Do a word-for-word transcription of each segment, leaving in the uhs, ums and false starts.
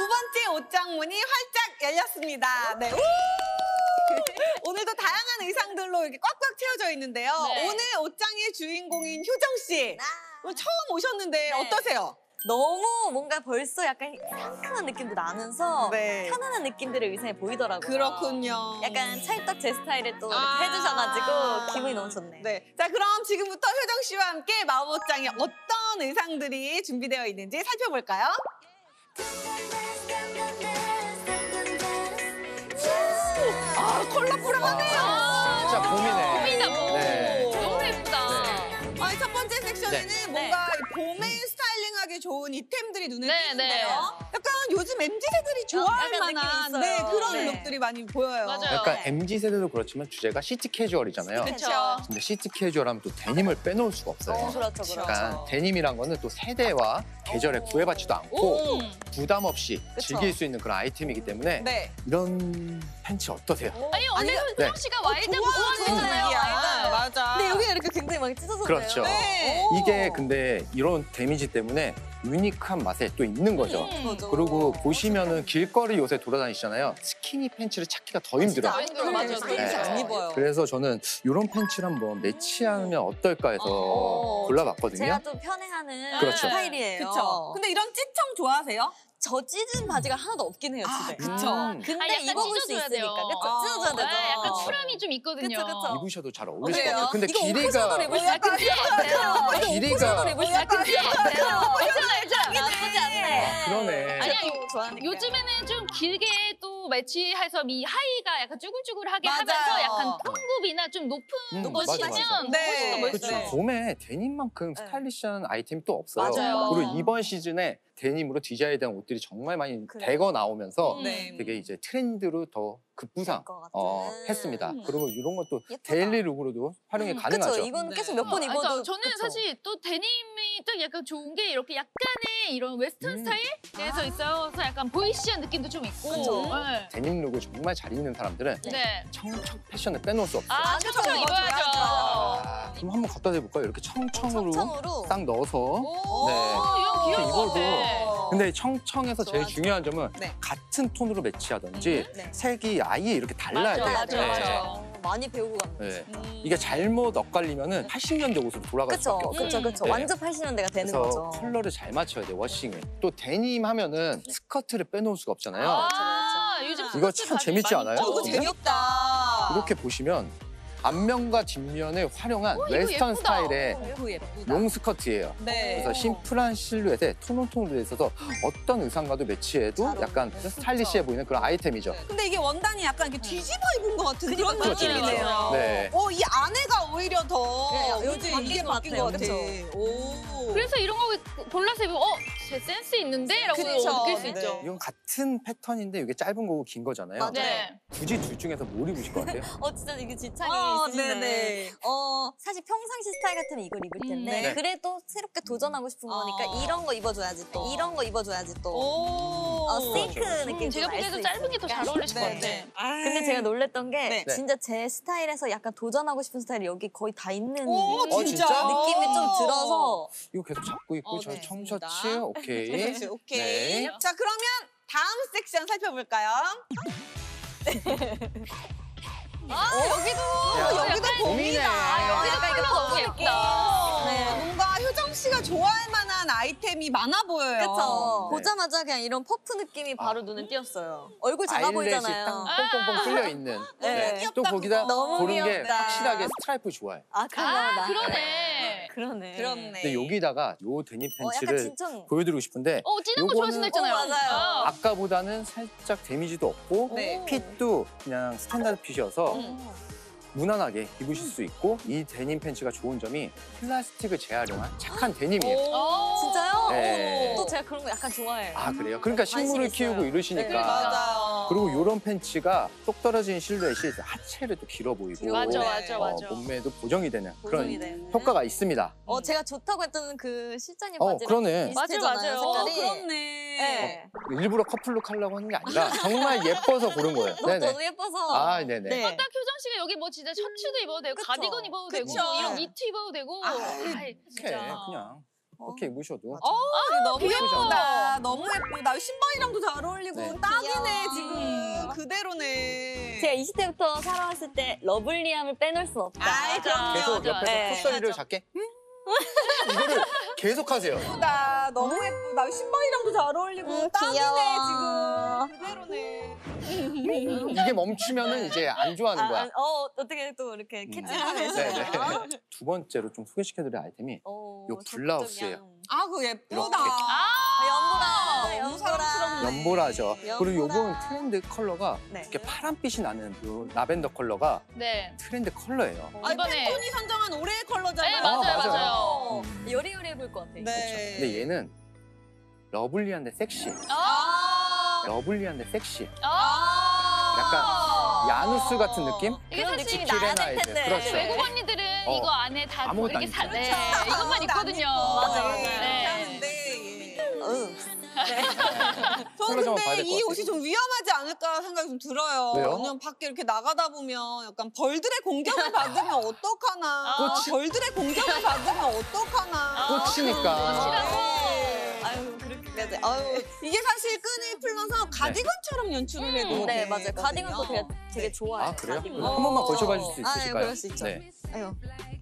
번째 옷장문이 활짝 열렸습니다. 네. 우! 오늘도 다양한 의상들로 이렇게 꽉꽉 채워져 있는데요. 네. 오늘 옷장의 주인공인 효정 씨. 오늘 처음 오셨는데 네. 어떠세요? 너무 뭔가 벌써 약간 상큼한 느낌도 나면서 네. 편안한 느낌들의 의상이 보이더라고요. 그렇군요. 약간 찰떡 제 스타일에 또 아 이렇게 해주셔가지고 기분이 너무 좋네요. 네. 자, 그럼 지금부터 효정 씨와 함께 마법옷장에 어떤 의상들이 준비되어 있는지 살펴볼까요? 아, 컬러풀하네요. 진짜 봄이네. 봄이다, 봄. 네. 너무 예쁘다. 아니, 첫 번째 섹션에는 네. 뭔가 봄에 스타일링하기 좋은 이템들이 눈에 네, 띄는데요. 네. 약간 요즘 엠지 세들이 좋아할 약간 느낌이 만한 있어요. 네, 그런 네. 룩들이 많이 보여요. 맞아요. 약간 엠지 세대도 그렇지만 주제가 시티 캐주얼이잖아요. 그렇죠. 근데 시티 캐주얼하면 또 데님을 빼놓을 수가 없어요. 어, 그렇죠, 그렇죠. 약간 데님이란 거는 또 세대와 계절에 구애받지도 않고 부담 없이 그쵸. 즐길 수 있는 그런 아이템이기 때문에 네. 이런 팬츠 어떠세요? 아니, 원래 네. 효정 씨가 와이드 좋아하는 무서워하잖아요. 분위기야. 맞아. 근데 여기가 이렇게 굉장히 많이 찢어졌네요. 그렇죠. 네. 이게 근데 이런 데미지 때문에 유니크한 맛에 또 있는 거죠. 음. 맞아. 그리고 보시면은 길거리 요새 돌아다니시잖아요. 스키니 팬츠를 찾기가 더 힘들어요. 안 힘들어요. 맞아요. 스키니 네. 안 입어요. 그래서 저는 이런 팬츠를 한번 매치하면 어떨까 해서 어, 골라봤거든요. 제가 또 편행하는 그렇죠. 스타일이에요. 그쵸. 근데 이런 찌청 좋아하세요? 저 찢은 바지가 하나도 없긴 해요, 아, 집에. 그쵸. 음. 근데 아, 약간 입어볼 수 찢어줘야 돼요. 있으니까. 그쵸? 아, 찢어줘야 되죠. 네, 약간 추람이 좀 있거든요. 그쵸, 그쵸. 입으셔도 잘 어울리실 것 그래요? 같아요. 근데 이거 길이가 오프셔도 입을 수 약간 있을 것 같아요. 이거 길이가- 오프셔도 입을 수 있을 것 같아요. 괜찮아, 괜찮아. 나쁘지 않네. 그러네. 아니야, 또 좋아하니까. 요즘에는 좀 길게 또 매치해서 이 하의가 약간 쭈글쭈글하게 맞아요. 하면서 약간 턱굽이나 좀 높은 음, 거 맞아, 신으면 맞아. 네. 훨씬 더 그렇죠. 멋있어요. 봄에 데님만큼 네. 스타일리시한 아이템이 또 없어요. 맞아요. 그리고 이번 시즌에 데님으로 디자인된 옷들이 정말 많이 그래요. 대거 나오면서 음. 네. 되게 이제 트렌드로 더 급부상 것 같은. 어, 했습니다. 음. 그리고 이런 것도 예쁘다. 데일리 룩으로도 활용이 음, 가능하죠. 그쵸. 이건 네. 계속 몇 번 아, 입어도. 그러니까 저는 그쵸. 사실 또 데님이 또 약간 좋은 게 이렇게 약간의 이런 웨스턴 음. 스타일에서 아. 있어서 약간 보이시한 느낌도 좀 있고. 그쵸. 네. 데님 룩을 정말 잘 입는 사람들은 네. 청청 패션을 빼놓을 수 없어요. 아, 아, 청청 그쵸. 입어야죠. 아, 그럼 한번 갖다 대볼까요? 이렇게 청청으로 청청으로. 딱 넣어서. 오, 네. 이거 귀여운 것 입어도. 같아. 근데 청청에서 제일 좋아, 중요한 점은 네. 같은 톤으로 매치하든지 네. 색이 아예 이렇게 달라야 돼요. 맞아, 네. 맞아. 어, 많이 배우고 갑니다. 네. 음. 이게 잘못 엇갈리면은 팔십 년대 옷으로 돌아갈 그쵸, 수밖에 없어요. 그쵸, 그쵸. 네. 완전 팔십 년대가 되는 그래서 거죠. 컬러를 잘 맞춰야 돼요, 워싱을. 또 데님 하면은 스커트를 빼놓을 수가 없잖아요. 아, 요즘 이거 스커트 참 바지 재밌지 많이 않아요? 입죠? 어, 이거 근데? 재미없다. 이렇게 보시면 앞면과 뒷면에 활용한 어, 이거 웨스턴 예쁘다. 스타일의 어, 그거 예쁘다. 롱 스커트예요. 네. 그래서 심플한 실루엣에 톤온톤으로 돼 있어서 어떤 의상과도 매치해도 잘 약간 어울리네. 스타일리시해 보이는 그런 아이템이죠. 네. 근데 이게 원단이 약간 이렇게 뒤집어 입은 것 같은 그런 그렇죠, 느낌이네요. 그렇죠. 네. 어, 이 안에가 오히려 더 네, 요즘 바뀐 이게 것 바뀐 것 같아. 같아요. 음. 오. 그래서 이런 거 골라서 입으면 어? 제 센스 있는데? 라고 그쵸. 느낄 수 네. 있죠. 이건 같은 패턴인데 이게 짧은 거고 긴 거잖아요. 맞아요. 네. 굳이 둘 중에서 뭘 입으실 것 같아요? 어, 진짜 이게 지창이 어, 있으시네. 네네. 어, 사실 평상시 스타일 같으면 이걸 입을 텐데 음, 네. 그래도 새롭게 도전하고 싶은 거니까 어. 이런 거 입어줘야지 또 어. 이런 거 입어줘야지 또 오. 어, 싱크 그렇죠. 느낌 음, 제가 보기에도 짧은 게 더 잘 어울리실 것 네. 같아. 네. 아. 근데 제가 놀랬던 게 네. 진짜 제 스타일에서 약간 도전하고 싶은 스타일이 여기 거의 다 있는 오, 어, 진짜? 진짜? 느낌이 좀 들어서 이거 계속 잡고 있고 어, 저 네. 청셔츠 오케이. 청셔츠, 오케이. 네. 자, 그러면 다음 섹션 살펴볼까요? 아, 여기도. 야, 여기도 약간- 봄이네. 아, 여기도 약간 컬러 이거 너무 봄 예쁘다. 네, 뭔가 효정 씨가 좋아할 만한 아이템이 많아 보여요. 그쵸. 네. 보자마자 그냥 이런 퍼프 느낌이 바로 아. 눈에 띄었어요. 얼굴 작아 아이렛이 보이잖아요. 땅 뽕뽕뽕 뚫려 있는. 네. 또 귀엽다, 거기다 그거. 너무 고른 게 귀엽다. 확실하게 스트라이프 좋아해. 아, 그러나. 아, 그러네. 그러네. 그렇네. 근데 여기다가 요 데님 어, 약간 팬츠를 진청. 보여드리고 싶은데 어, 진한 거 요거는- 좋아하신다 했잖아요. 어, 맞아요. 아. 아까보다는 살짝 데미지도 없고 네. 핏도 그냥 스탠다드 핏이어서 음. 무난하게 입으실 수 있고 이 데님 팬츠가 좋은 점이 플라스틱을 재활용한 착한 데님이에요. 오. 진짜요? 네. 또 제가 그런 거 약간 좋아해요. 아 그래요? 그러니까 식물을 관심 있어요. 키우고 이러시니까 그러니까. 맞아요. 그리고 이런 팬츠가 똑 떨어진 실루엣이 하체를 또 길어 보이고 맞아, 네. 맞아, 어, 맞아. 몸매도 보정이 되는 보정이 그런 되는. 효과가 있습니다. 어, 제가 좋다고 했던 그 실장님 어, 바지랑 그러네. 비슷하잖아요, 맞아요, 맞아요. 어, 색깔이. 그렇네. 네. 일부러 커플룩 하려고 하는 게 아니라 정말 예뻐서 고른 거예요. 너무 네네. 너무 예뻐서. 아, 네네. 네. 딱 효정 씨가 여기 뭐 진짜 셔츠도 입어도 되고 그쵸. 가디건 입어도 되고 그쵸. 뭐 이런 니트 입어도 되고. 아, 아이, 이렇게 진짜. 그냥 이렇게 입으셔도 어, 너무 귀여워. 예쁘다. 너무 예쁘다. 신발이랑도 잘 어울리고 네. 딱이네 귀여워. 지금. 그대로네. 제가 이십 대부터 살아왔을 때 러블리함을 빼놓을 순 없다. 아이, 그럼요. 계속 맞아, 옆에서 네. 콧소리를 작게 이거를 계속 하세요. 예쁘다. 너무 예쁘다. 신발이랑도 잘 어울리고 음, 딱이네 귀여워. 지금. 그대로네. 이게 멈추면은 이제 안 좋아하는 아, 거야. 아, 어, 어떻게 또 이렇게 캐치하면서. 네네. 두 번째로 좀 소개시켜드릴 아이템이 어, 요 블라우스예요. 아, 그거 예쁘다. 이렇게. 아, 연보라. 너무 사랑스럽네. 연보라죠. 그리고 연보라. 요번 트렌드 컬러가 네. 이렇게 파란빛이 나는 요 라벤더 컬러가 네. 트렌드 컬러예요. 아, 이번에- 팬톤이 선정한 올해의 컬러잖아요. 네, 맞아요, 맞아요. 맞아요. 어, 여리여리해 보일 것 같아. 네. 근데 얘는 러블리한데 섹시. 아. 러블리한데 섹시. 아. 약간 야누스 같은 느낌? 이게 그런 사실 느낌이 나야 될 키레나이드. 텐데. 그렇죠. 외국 언니들은 어. 이거 안에 다 아무것도 이렇게 안 사, 입죠. 네, 그렇죠. 이것만 아무것도 안 있거든요. 입고. 맞아, 맞아. 네. 네. 하는데, 예. 응. 저는 컬러 좀 봐야 근데 될것 이 같아요. 옷이 좀 위험하지 않을까 생각이 좀 들어요. 왜요? 왜냐면 밖에 이렇게 나가다 보면 약간 벌들의 공격을 받으면 어떡하나. 아. 벌들의 공격을 받으면 어떡하나. 꽃이니까. 네. 아유, 그렇게 해야 돼. 아유. 이게 사실 끈이 풀면서 가디건처럼 연출을 해도 음, 네, 되거든요. 맞아요. 가디건도 되게, 되게 좋아요. 아 그래요? 가디건. 한 번만 걸쳐봐 줄 수 아, 네, 있으실까요? 그럴 수 있죠. 네. 아유.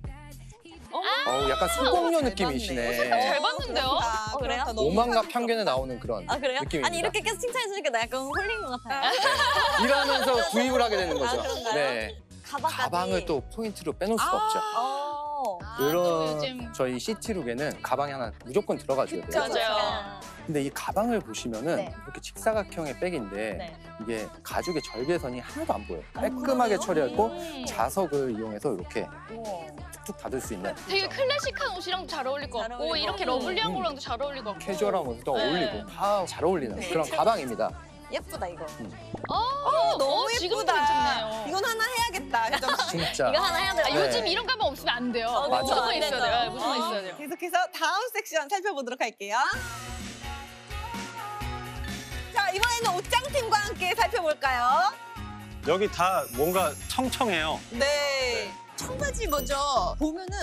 어우, 약간 소공녀 잘 느낌이시네. 잘 봤는데요? 아, 어, 그래요? 그렇다. 너무 오만과 사랑스럽다. 편견에 나오는 그런 아, 그래요? 느낌입니다. 아니, 이렇게 계속 칭찬해주니까 나 약간 홀린 것 같아요. 네. 일하면서 구입을 하게 되는 거죠. 아, 그런가요? 네. 가방까지. 가방을 또 포인트로 빼놓을 수가 없죠. 어. 이런 요즘- 저희 시티룩에는 가방이 하나 무조건 들어가줘야 돼요. 그쵸. 맞아요. 근데 이 가방을 보시면은 네. 이렇게 직사각형의 백인데 네. 이게 가죽의 절개선이 하나도 안 보여요. 깔끔하게 처리했고 음. 자석을 이용해서 이렇게 우와. 툭툭 닫을 수 있는 되게 클래식한 옷이랑도 잘 어울릴 것 잘 같고 어울리고. 이렇게 러블리한 거랑도 잘 어울릴 것 같고 캐주얼한 옷도 네. 어울리고 다 잘 어울리는 네. 그런 가방입니다. 예쁘다, 이거. 어, 너무 어, 지금도 예쁘다. 괜찮네요. 이건 하나 해야겠다. 혜정 씨. 진짜. 이거 하나 해야 돼요. 아, 네. 요즘 이런 가방 없으면 안 돼요. 어, 맞아. 무조건 안 있어야 되죠. 돼요. 네, 무조건 있어야 돼요. 계속해서 다음 섹션 살펴보도록 할게요. 자, 이번에는 옷장팀과 함께 살펴볼까요? 여기 다 뭔가 청청해요. 네. 청바지 먼저 보면은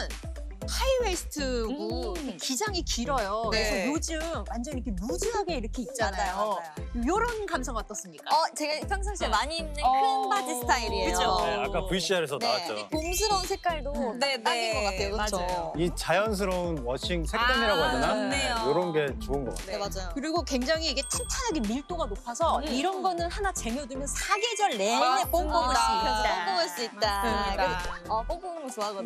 하이웨이스트고 음. 기장이 길어요. 네. 그래서 요즘 완전 이렇게 루즈하게 이렇게 입잖아요. 맞아요, 맞아요. 이런 감성 어떻습니까? 어, 제가 평상시에 많이 입는 큰 어. 바지 스타일이에요. 그죠? 네, 아까 브이씨알에서 네. 나왔죠. 봄스러운 색깔도 음. 딱 네, 딱인 것 네. 같아요. 그렇죠? 맞아요. 이 자연스러운 워싱 색감이라고 해야 되나? 아, 좋네요. 이런 게 좋은 것 같아요. 네, 맞아요. 그리고 굉장히 이게 탄탄하게 밀도가 높아서 음. 이런 거는 하나 쟁여두면 사계절 내내 맞습니다. 뽕뽕할 수 그래서 있다. 뽕뽕할 수 있다. 맞습니다. 그래서, 어, 뽕뽕하는 거 좋아하거든요.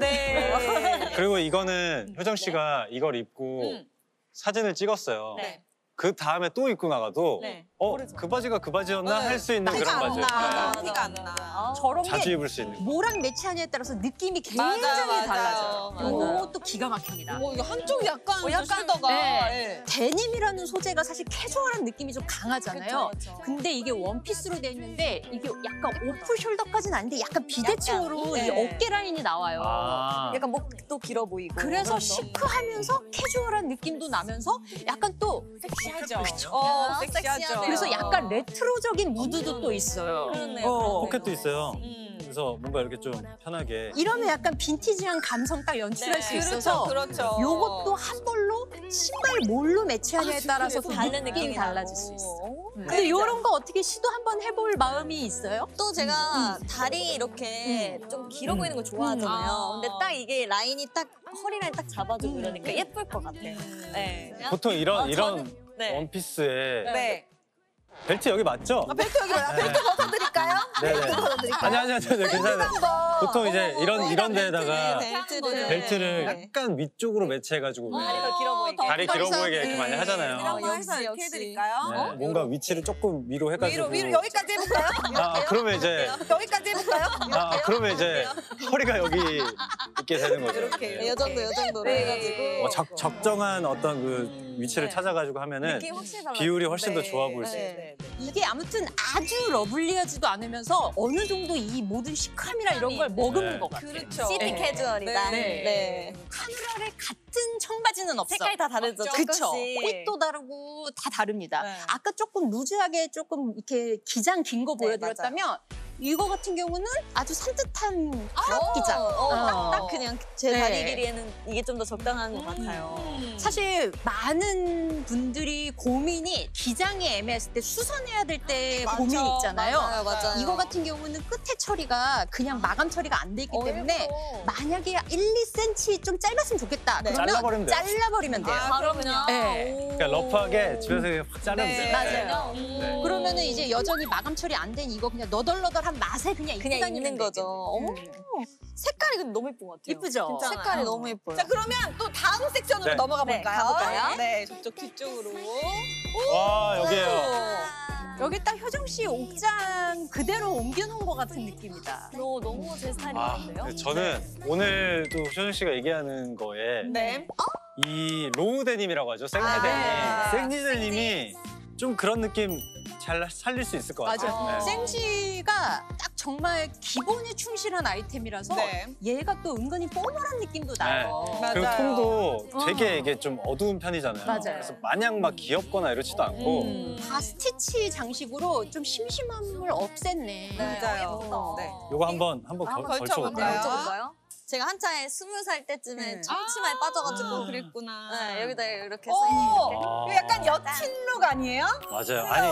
네. 그리고 이거는 효정 씨가 이걸 입고 음. 사진을 찍었어요. 네. 그 다음에 또 입고 나가도 네. 어, 그 바지가 그 바지였나 네. 할 수 있는 티가 그런 안 바지예요. 나. 네. 티가 안 나. 아, 저런 자주 게 입을 수 있는 거. 뭐랑 매치하냐에 따라서 느낌이 굉장히 맞아요, 맞아요. 달라져요. 맞아요. 이것도 기가 막힙니다. 뭐 이게 한쪽이 약간 어, 약간, 숄더가 네. 네. 데님이라는 소재가 사실 캐주얼한 느낌이 좀 강하잖아요. 그쵸, 그쵸. 근데 이게 원피스로 돼 있는데 이게 약간 오프 숄더까지는 아닌데 약간 비대칭으로 약간, 이 네. 어깨 라인이 나와요. 아. 약간 목도 길어 보이고. 그래서 그렇죠. 시크하면서 캐주얼한 느낌도 나면서 약간 또 섹시하죠. 어, 아, 섹시하죠. 섹시하네요. 그래서 약간 레트로적인 무드도 또 있어요. 그렇네요. 어. 포켓도 있어요. 음. 그래서 뭔가 이렇게 좀 편하게. 이러면 약간 빈티지한 감성 딱 연출할 네. 수 있어서 그렇죠, 그렇죠. 요것도 한 벌로 신발 뭘로 매치하냐에 따라서 또 다른 느낌이 느낌이 달라질 나고. 수 있어요. 음. 근데 요런 거 어떻게 시도 한번 해볼 마음이 있어요? 또 제가 다리 이렇게 좀 길어 보이는 거 좋아하잖아요. 아. 근데 딱 이게 라인이 딱 허리 라인 딱 잡아주고 이러니까 예쁠 것 같아요. 네. 보통 이런 어, 이런 저는- 네. 원피스에 네. 벨트 여기 맞죠? 아, 벨트 여기 와. 벨트 벗어드릴까요? 네네. 벨트 벗어드릴까요? 아니 아니 아니 아니, 괜찮아요. 보통 이제 어머, 이런 어머, 이런 벨트를, 데에다가 벨트를 벨트를 네. 약간 위쪽으로 매치해가지고 다리가 길어 보이게. 다리 길어 더 보이게 이상- 이렇게 많이 하잖아요. 이런 거 역시, 해서 이렇게 역시. 해드릴까요? 네, 뭔가 위치를 조금 위로 해가지고. 위로, 위로 여기까지 해볼까요? 아 그러면 이제 여기까지 해볼까요? 아 그러면 이제 허리가 여기 있게 되는 거죠. 이렇게. 네, 요 정도, 요 정도로 네. 해가지고. 어, 적, 적정한 어떤 그 위치를 네. 찾아가지고 하면은 느낌 확실히 달라요. 비율이 훨씬 더 네. 좋아 보일 수 네. 있어요. 네. 이게 아무튼 아주 러블리하지도 않으면서 어느 정도 이 모든 시크함이나 이런 걸 머금는 네. 것 같아요. 그렇죠. 시티 네. 캐주얼이다. 네. 네. 하늘 아래 같은 청바지는 없어. 색깔이 다 다르죠. 그쵸. 조금씩. 핏도 다르고 다 다릅니다. 네. 아까 조금 루즈하게 조금 이렇게 기장 긴 거 네, 보여드렸다면 이거 같은 경우는 아주 산뜻한 크롭 기장. 어, 어. 딱, 딱 그냥 제 네. 다리 길이에는 이게 좀 더 적당한 것 같아요. 음. 사실 많은 분들이 고민이 기장이 애매했을 때 수선해야 될 때 맞아, 고민이 있잖아요. 맞아요, 맞아요. 이거 같은 경우는 끝에 처리가 그냥 마감 처리가 안 돼 있기 때문에 만약에 일, 이 센티미터 좀 짧았으면 좋겠다. 네. 그러면 잘라버리면 돼요. 잘라버리면 돼요. 아, 바로 그냥. 네. 그러니까 러프하게 집에서 그냥 확 자르면 네. 돼요. 맞아요. 네. 그러면은 이제 여전히 마감 처리 안 된 이거 그냥 너덜너덜한 맛에 그냥 그냥 입고 있는 다니면 거죠. 되겠네. 어머. 색깔이 근데 너무 예쁜 것 같아요. 이쁘죠? 괜찮아요. 색깔이 너무 예뻐요. 자, 그러면 또 다음 섹션으로 네. 넘어가 네, 볼까요? 가볼까요? 네, 저쪽 뒤쪽으로. 와 여기에요. 여기 딱 효정 씨 옥장 그대로 옮겨놓은 것 같은 느낌이다. 너 너무 제 스타일인 것 아, 같은데요? 네, 저는 오늘 또 효정 씨가 얘기하는 거에 네. 이 로우 데님이라고 하죠. 생지 아, 데님. 네. 생지 데님이 좀 그런 느낌 잘 살릴 수 있을 것 같아요. 맞아요. 네. 생지가 딱 정말 기본에 충실한 아이템이라서 네. 얘가 또 은근히 뽀글한 느낌도 나요. 맞아요. 그리고 톤도 어. 되게 이게 좀 어두운 편이잖아요. 맞아요. 그래서 마냥 막 귀엽거나 이렇지도 않고 음. 다 스티치 장식으로 좀 심심함을 없앴네. 맞아요. 예쁘다. 네. 요거 한번 한번 걸- 한번 걸쳐볼까요? 걸쳐볼까요? 여쭤볼까요? 제가 한창에 스무 살 때쯤에 네. 치마에 빠져가지고 아, 그랬구나. 네, 여기다 이렇게 오! 써있는 이렇게. 아, 이거 약간 여친 룩 아니에요? 맞아요. 아니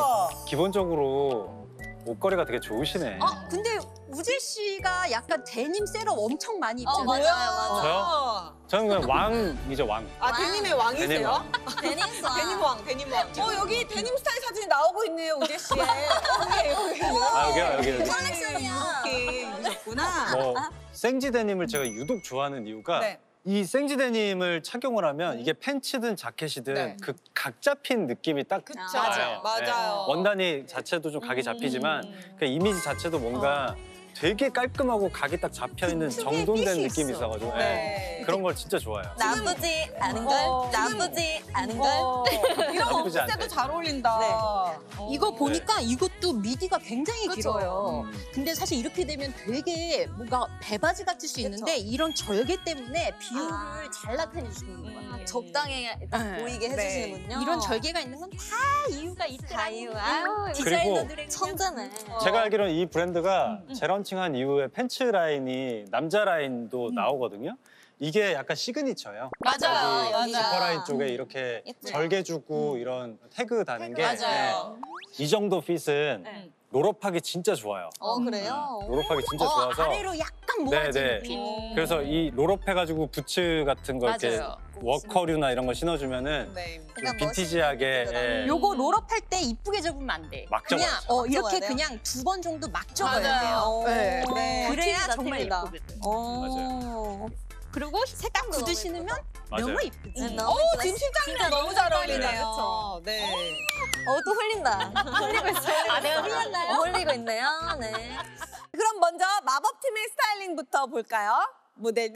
기본적으로 옷걸이가 되게 좋으시네. 아, 근데 우재 씨가 약간 데님 셋업 엄청 많이 어, 입잖아요. 맞아요, 맞아요. 저요? 저는 그냥 왕이죠 왕. 아, 데님의 왕이세요? 데님 왕. 데니스 아, 데님 왕, 데님 왕. 어, 여기 데님 스타일 사진이 나오고 있네요, 우재 씨. 여기, 여기. 아 여기요 여기 여기. 컬렉션이야. 이렇게 입으셨구나. 뭐 생지 데님을 제가 유독 좋아하는 이유가 네. 이 생지 데님을 착용을 하면 이게 팬츠든 자켓이든 네. 그 각 잡힌 느낌이 딱 그쵸. 나요. 맞아요. 맞아요. 원단이 자체도 좀 각이 잡히지만 음. 그 이미지 자체도 뭔가 되게 깔끔하고 각이 딱 잡혀 있는 특유의 정돈된 핏이 느낌이 있어. 있어가지고 네. 네. 그런 걸 진짜 좋아해요. 나쁘지 않은 걸, 어, 나쁘지 않은 걸. 어, 이런 나쁘지 옷에도 않대. 잘 어울린다. 네. 어. 이거 보니까 이것도 미디가 굉장히 그쵸. 길어요. 음. 근데 사실 이렇게 되면 되게 뭔가 배바지 같을 수 있는데 이런 절개 때문에 비율을 아. 잘 나타내주시는 것 같아요. 적당히 딱 네. 보이게 네. 해주시는군요. 이런 절개가 있는 건 다 이유가 있다. 다 이유. 아유, 디자이너들의 천재네. 제가 알기로는 이 브랜드가 음. 재런칭한 이후에 팬츠 라인이 남자 라인도 음. 나오거든요. 이게 약간 시그니처예요. 맞아요. 여기 맞아요. 지퍼라인 쪽에 이렇게 예쁘죠? 절개 주고 이런 태그 다는 게 맞아요. 네. 이 정도 핏은 네. 롤업하기 진짜 좋아요. 어, 그래요? 롤업하기 진짜 어, 좋아서 아래로 약간 모아지는 네, 네. 느낌. 음. 그래서 이 롤업 해가지고 부츠 같은 거 이렇게 맞아요. 워커류나 이런 거 신어주면은 네. 좀 약간 빈티지하게 멋있는 예. 요거 롤업할 때 이쁘게 접으면 안 돼. 막 그냥 접어야죠. 어, 막 이렇게 접어야 돼요? 그냥 두 번 정도 막 접어야 맞아요. 돼요. 네. 네. 그래야 팁이다, 정말 팁이다. 예쁘거든. 오. 그리고 딱 너무 굳으 신으면 맞아요. 너무 예쁘지. 네, 어, 너무 예쁘다. 지금 실장님 진짜 너무 잘 스타일이다, 어울리네요. 그쵸? 네. 어, 또 흘린다. 흘리고 있어요. 아, 내가 흘렸나요? 어, 흘리고 있네요. 네. 그럼 먼저 마법팀의 스타일링부터 볼까요? 모델들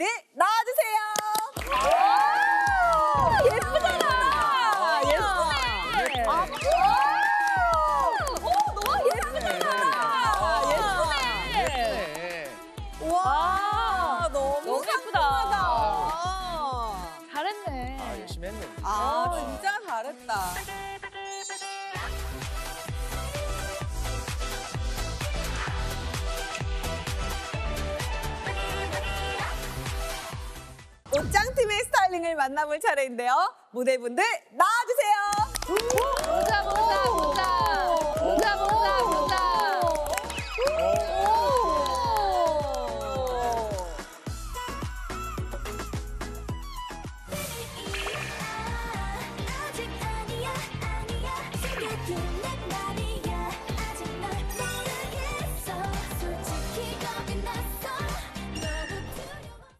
나와주세요. 와, 예쁘잖아. 예쁘네. 아, 오, 너무 예쁘잖아. 예쁘네. 와, 너무 너무 예쁘다. 상큼하다. 잘했네. 아 열심히 했네. 아, 진짜 잘했다. 옷장팀의 스타일링을 만나볼 차례인데요. 모델분들 나와주세요.